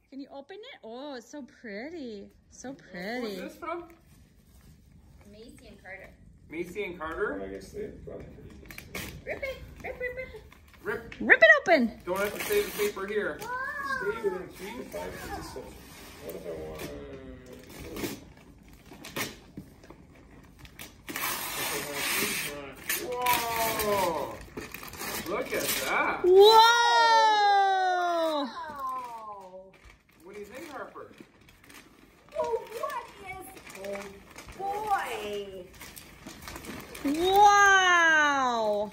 Can you open it? Oh, it's so pretty. So What's pretty. this from? Macy and Carter. Macy and Carter? I guess they probably Rip it. Rip, rip, rip it. Rip. Rip it open. Don't have to save the paper here. stay within 3 to 5 feet of subject. What if I want to... Whoa! Look at that. Whoa! What do you think, Harper? Oh, what is... Oh, boy. Wow!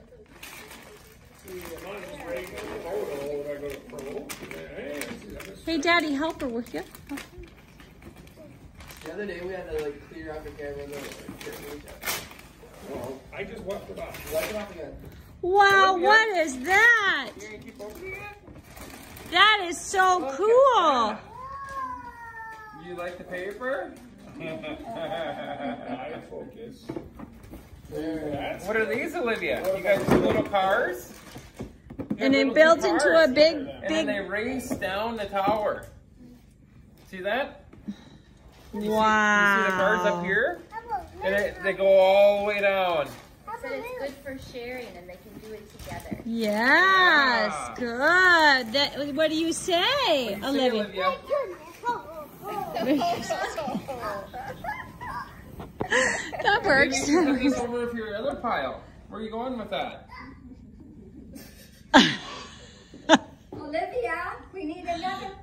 Hey, Daddy, help her, will you? The other day we had to like clear out the camera. Well, I just wiped it off. Wipe it off again. Wow, what is that? You gonna keep opening it? That is so Look cool. at that. You like the paper? I focus. That's What are these, Olivia? You got 2 little cars? And it builds into a big, And then they race down the tower. See that? You see the cars up Wow. here? And they go all the way down. Said it's good for sharing and they can do it together. Yes, Yeah. good. That, what do you say, Say, Olivia? That works. Maybe you can put these over with your other pile. Where are you going with that? Olivia, we need another